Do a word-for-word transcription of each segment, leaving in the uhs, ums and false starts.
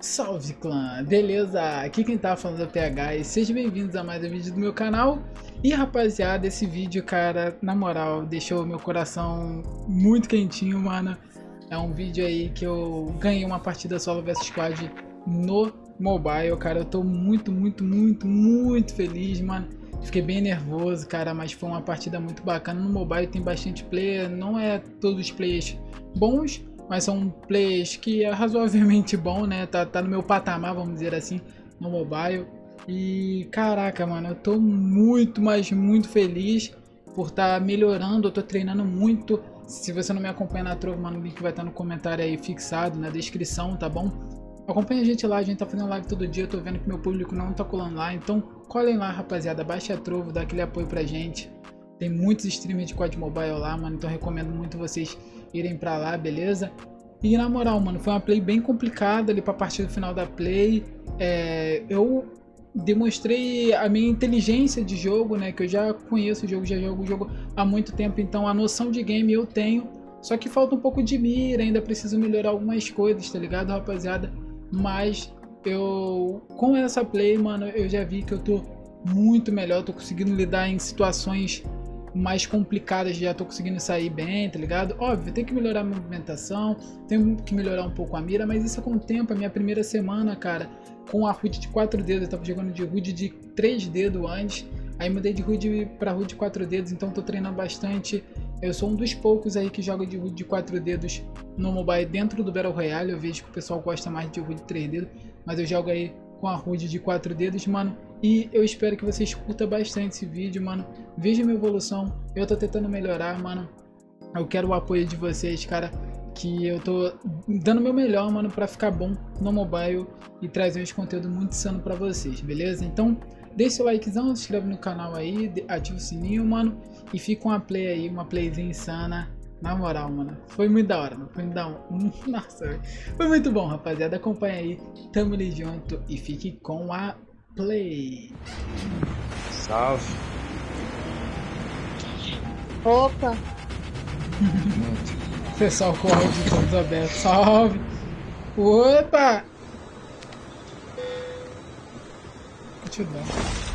Salve clã, beleza? Aqui quem tá falando é o P H e sejam bem-vindos a mais um vídeo do meu canal. E rapaziada, esse vídeo, cara, na moral, deixou meu coração muito quentinho, mano. É um vídeo aí que eu ganhei uma partida solo versus squad no mobile, cara. Eu tô muito, muito, muito, muito feliz, mano. Fiquei bem nervoso, cara, mas foi uma partida muito bacana. No mobile tem bastante player, não é todos os players bons, mas são players que é razoavelmente bom, né? Tá, tá no meu patamar, vamos dizer assim, no mobile. E caraca, mano, eu tô muito, mas muito feliz por estar tá melhorando. Eu tô treinando muito. Se você não me acompanha na Trovo, mano, o link vai estar tá no comentário aí fixado, na descrição, tá bom? Acompanha a gente lá, a gente tá fazendo live todo dia. Eu tô vendo que meu público não tá colando lá, então colhem lá, rapaziada. Baixa a Trovo, dá aquele apoio pra gente. Tem muitos streamers de cód mobile lá, mano, então recomendo muito vocês irem pra lá, beleza? E na moral, mano, foi uma play bem complicada ali pra partir do final da play. É, eu demonstrei a minha inteligência de jogo, né? Que eu já conheço o jogo, já jogo o jogo há muito tempo, então a noção de game eu tenho. Só que falta um pouco de mira, ainda preciso melhorar algumas coisas, tá ligado, rapaziada? Mas eu, com essa play, mano, eu já vi que eu tô muito melhor, tô conseguindo lidar em situações mais complicadas, já tô conseguindo sair bem, tá ligado? Óbvio, tem que melhorar a movimentação, tem que melhorar um pouco a mira, mas isso é com o tempo. A minha primeira semana, cara, com a H U D de quatro dedos, eu tava jogando de H U D de três dedos antes, aí mudei de H U D pra H U D de quatro dedos, então tô treinando bastante. Eu sou um dos poucos aí que joga de H U D de quatro dedos no mobile dentro do Battle Royale. Eu vejo que o pessoal gosta mais de H U D de três dedos, mas eu jogo aí com a H U D de quatro dedos, mano. E eu espero que vocês curtam bastante esse vídeo, mano. Veja minha evolução, eu tô tentando melhorar, mano. Eu quero o apoio de vocês, cara, que eu tô dando o meu melhor, mano, pra ficar bom no mobile e trazer uns conteúdos muito insano pra vocês, beleza? Então, deixa o likezão, se inscreve no canal aí, ativa o sininho, mano, e fica uma play aí, uma playzinha insana. Na moral, mano, foi muito da hora, mano. Foi muito da hora. Nossa, foi muito bom, rapaziada. Acompanha aí, tamo ali junto e fique com a play. Salve. Opa! Pessoal com o áudio todos abertos. Salve! Opa! Deixa eu dar.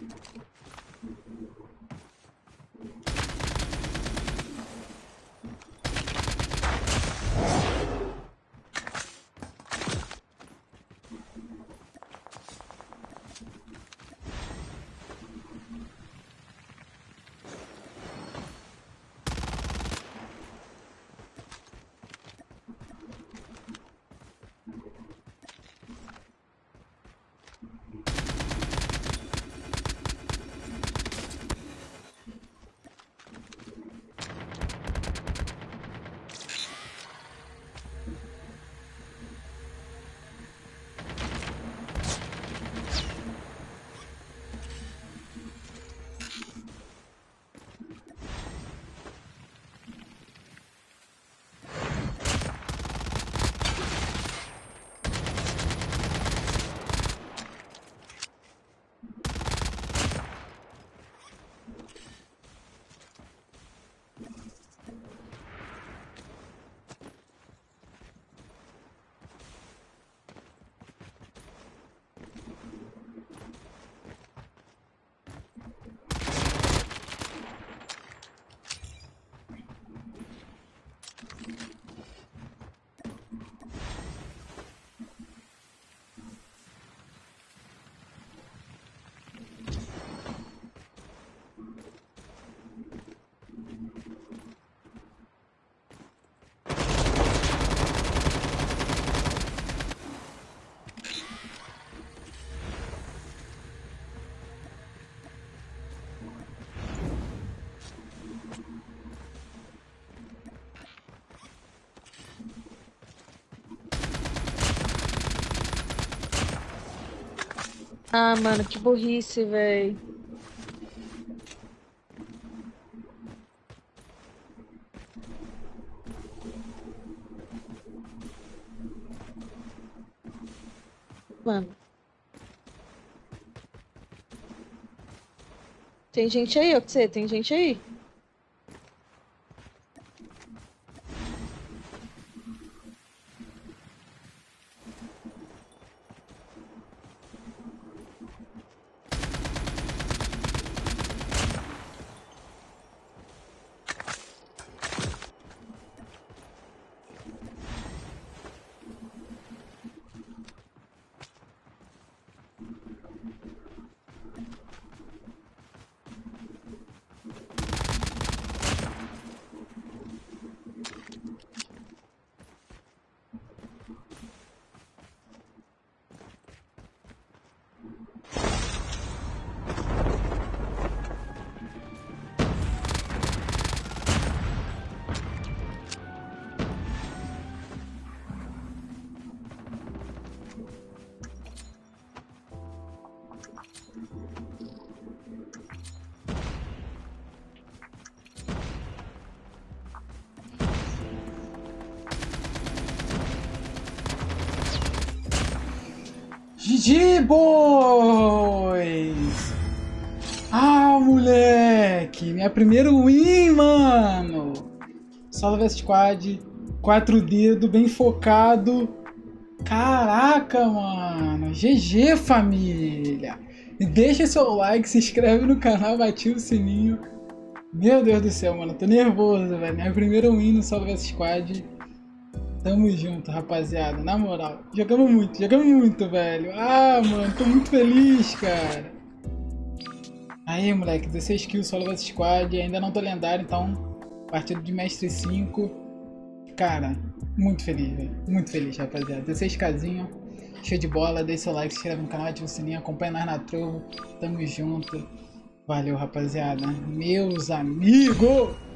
Ah, mano, que burrice, véi. Mano. Tem gente aí, ó, que você? Tem gente aí? G G, boys! Ah, moleque! Minha primeira win, mano! Solo versus Squad, quatro dedos, bem focado. Caraca, mano! G G, família! Deixa seu like, se inscreve no canal, ativa o sininho. Meu Deus do céu, mano, tô nervoso, velho. Minha primeira win no Solo versus Squad. Tamo junto, rapaziada, na moral. Jogamos muito, jogamos muito, velho. Ah, mano, tô muito feliz, cara. Aí, moleque, dezesseis kills, Solo versus Squad. Ainda não tô lendário, então partida de mestre cinco. Cara, muito feliz, velho. Muito feliz, rapaziada. dezesseis casinho, show de bola. Deixa seu like, se inscreve no canal, ativa o sininho, acompanha nós na Trovo. Tamo junto. Valeu, rapaziada. Meus amigos!